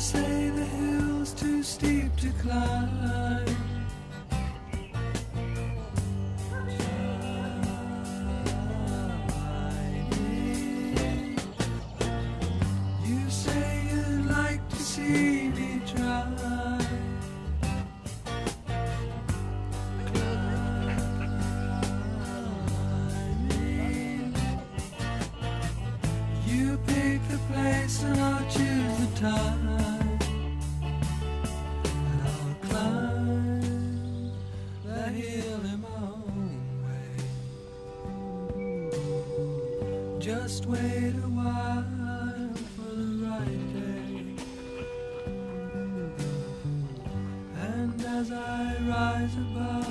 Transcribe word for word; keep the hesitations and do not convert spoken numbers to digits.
say the hill's too steep to climb. You say you'd like to see me try. You pick the place and I'll choose the time, and I'll climb that hill in my own way. Just wait a while for the right day, and as I rise above